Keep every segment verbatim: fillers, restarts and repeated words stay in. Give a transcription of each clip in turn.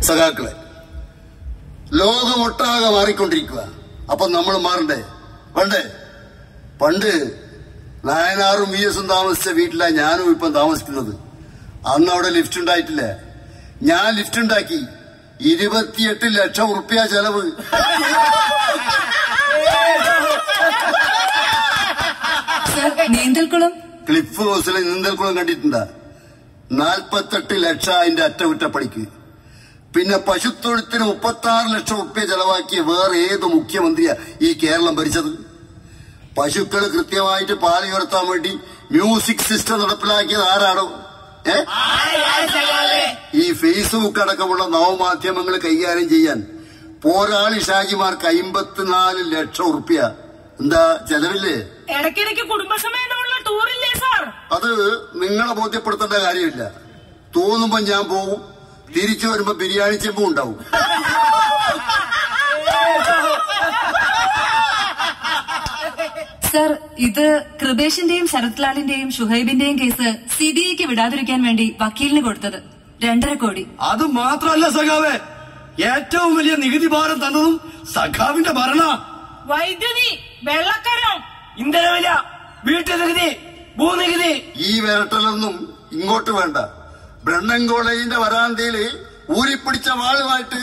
സഖാക്കളെ, ലോകമൊട്ടാകെ മാറിക്കൊണ്ടിരിക്കുക. അപ്പൊ നമ്മൾ മാറണ്ടേ? വേണ്ടേ? പണ്ട് നായനാറും വി എസും താമസിച്ച വീട്ടിലാണ് ഞാനും ഇപ്പം താമസിക്കുന്നത്. അന്ന് അവിടെ ലിഫ്റ്റ് ഉണ്ടായിട്ടില്ല. ഞാൻ ലിഫ്റ്റ് ഉണ്ടാക്കി. ഇരുപത്തിയെട്ട് ലക്ഷം ഉറുപ്പ്യ ചെലവ്. നീന്തൽക്കുളം ക്ലിഫ് ഹൗസിലെ നീന്തൽക്കുളം കണ്ടിട്ടുണ്ടാ? നാൽപ്പത്തെട്ട് ലക്ഷം അതിന്റെ അറ്റകുറ്റപ്പണിക്ക്. പിന്നെ പശുത്തൊഴുത്തിന് മുപ്പത്തി ആറ് ലക്ഷം ഉറുപ്പ്യ ചെലവാക്കിയ വേറെ ഏത് മുഖ്യമന്ത്രിയാ ഈ കേരളം ഭരിച്ചത്? പശുക്കൾ കൃത്യമായിട്ട് പാല് ഉയർത്താൻ വേണ്ടി മ്യൂസിക് സിസ്റ്റം നടപ്പിലാക്കിയത് ആരാണോ? ഏ ഈ ഫേസ്ബുക്ക് അടക്കമുള്ള നവമാധ്യമങ്ങൾ കൈകാര്യം ചെയ്യാൻ പോരാളി ഷാജിമാർക്ക് അമ്പത്തിനാല് ലക്ഷം ഉറുപ്പ്യ. എന്താ ചെലവില്ലേ? ഇടയ്ക്കിടയ്ക്ക് കുടുംബസമേതമുള്ള ടൂറില്ലേ സാർ? അത് നിങ്ങളെ ബോധ്യപ്പെടുത്തേണ്ട കാര്യമില്ല. തോന്നുമ്പോ ഞാൻ പോവും, തിരിച്ചു വരുമ്പോ ബിരിയാണി ചെമ്പും ഉണ്ടാവും. സർ, ഇത് കൃപേഷിന്റെയും ശരത്ലാലിന്റെയും ഷുഹൈബിന്റെയും കേസ് സി ബി ഐക്ക് വിടാതിരിക്കാൻ വേണ്ടി വക്കീലിന് കൊടുത്തത് രണ്ടര കോടി. അത് മാത്രമല്ല സഖാവേ, ഏറ്റവും വലിയ നികുതി ഭാരം തന്നതും സഖാവിന്റെ ഭരണ. വൈദ്യുതി, വെള്ളക്കരം, ഇന്ധനവില, വീട്ടുനികുതി, ഭൂനികുതി. ഈ വിരട്ടലൊന്നും ഇങ്ങോട്ട് വേണ്ട. ബ്രണ്ണൻ കോളേജിന്റെ വരാന്തയില് ഊരിപ്പിടിച്ച വാളുമായിട്ട്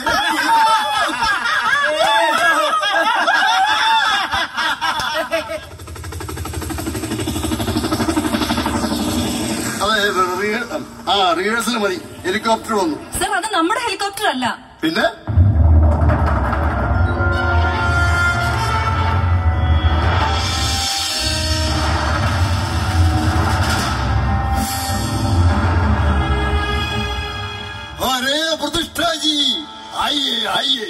അതെ, ആ റിഹേഴ്സൽ മതി. ഹെലികോപ്റ്റർ വന്നു. സർ, അത് നമ്മുടെ ഹെലികോപ്റ്റർ അല്ല. പിന്നെ अरे प्रतिष्ठा जी आइए आइए.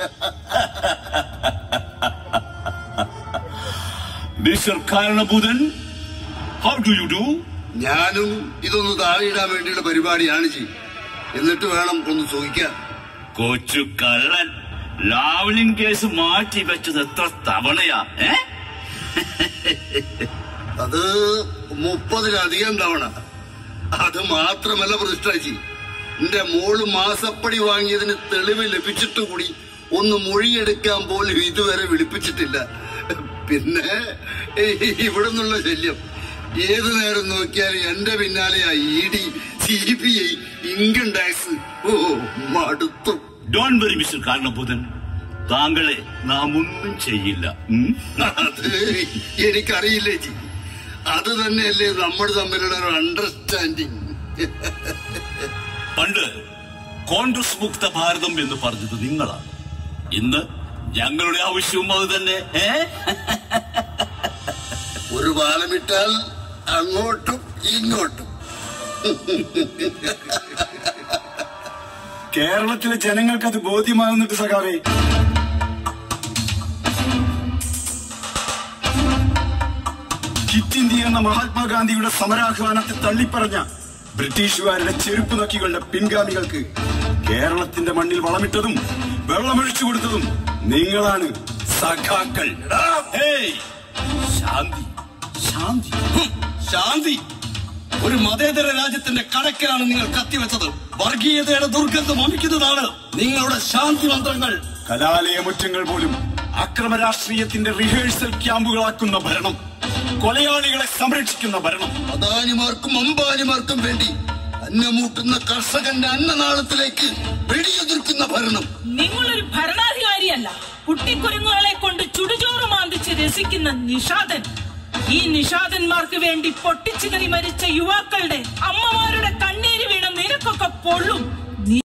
മിസ്റ്റർ കാരണഭൂതൻ, ഹൗ ഡു യു ഡു? ഞാനും ഇതൊന്ന് താഴെയിടാൻ വേണ്ടിയുള്ള പരിപാടിയാണ് ജി. എന്നിട്ട് വേണം ഒന്ന് ചോദിക്കാൻ. കൊച്ചു കള്ളൻ, ലാവ്ലിൻ കേസ് മാറ്റി വെച്ചത് എത്ര തവണയാ? ഏ അത് മുപ്പതിലധികം തവണ. അത് മാത്രമല്ല പ്രതിഷ്ഠാജി, എന്റെ മോള് മാസപ്പടി വാങ്ങിയതിന് തെളിവ് ലഭിച്ചിട്ട് കൂടി ഒന്ന് മൊഴിയെടുക്കാൻ പോലും ഇതുവരെ വിളിപ്പിച്ചിട്ടില്ല. പിന്നെ ഇവിടെ നിന്നുള്ള ശല്യം ഏതു നേരം നോക്കിയാലും എന്റെ പിന്നാലെയാ E D, C B I, income tax. ഓ മടുത്തു. ഡോണ്ട് വെറി മിസ്റ്റർ കാരണഭൂതൻ, താങ്കളെ നാം ഒന്നും ചെയ്യില്ല. അത് എനിക്കറിയില്ലേ ജി. അത് തന്നെയല്ലേ നമ്മൾ തമ്മിലുള്ള ഒരു അണ്ടർസ്റ്റാൻഡിങ്. പണ്ട് കോൺഗ്രസ് മുക്ത ഭാരതം എന്ന് പറഞ്ഞത് നിങ്ങളാണ്. ഇന്ന് ഞങ്ങളുടെ ആവശ്യവും അത് തന്നെ. ഒരു പാലമിട്ടാൽ അങ്ങോട്ടും ഇങ്ങോട്ടും. കേരളത്തിലെ ജനങ്ങൾക്ക് അത് ബോധ്യമാകുന്നുണ്ട് സഖാവേ. ക്വിറ്റ് ഇന്ത്യ എന്ന മഹാത്മാഗാന്ധിയുടെ സമരാഹ്വാനത്തെ തള്ളിപ്പറഞ്ഞ ബ്രിട്ടീഷുകാരുടെ ചെരുപ്പ് നക്കികളുടെ പിൻഗാമികൾക്ക് കേരളത്തിന്റെ മണ്ണിൽ വളമിട്ടതും വെള്ളമൊഴിച്ചു കൊടുത്തതും നിങ്ങളാണ് സഖാക്കൾ. ശാന്തി, ശാന്തി, ശാന്തി. ഒരു മതേതര രാജ്യത്തിന്റെ കടക്കലാണ് നിങ്ങൾ കത്തിവെച്ചത്. വർഗീയതയുടെ ദുർഗന്ധം വമിക്കുന്നതാണ് നിങ്ങളുടെ ശാന്തി മന്ത്രങ്ങൾ. കലാലയമുറ്റങ്ങൾ പോലും അക്രമ രാഷ്ട്രീയത്തിന്റെ റിഹേഴ്സൽ ക്യാമ്പുകളാക്കുന്ന ഭരണം, കൊലയാളികളെ സംരക്ഷിക്കുന്ന ഭരണം, അദാനിമാർക്കും അംബാനിമാർക്കും വേണ്ടി അന്നമൂട്ടുന്ന കർഷകന്റെ അന്നനാളത്തിലേക്ക് വെടിയുതിർക്കുന്ന ഭരണം. നിങ്ങളൊരു ഭരണാധികാരിയല്ല, കുട്ടിക്കുരുങ്ങുകളെ കൊണ്ട് ചുടുചോറ് മാന്തിച്ച് രസിക്കുന്ന നിഷാദൻ. ഈ നിഷാദന്മാർക്ക് വേണ്ടി പൊട്ടിച്ചിതറി മരിച്ച യുവാക്കളുടെ അമ്മമാരുടെ കണ്ണീര് വീണ നിനക്കൊക്കെ പൊള്ളും.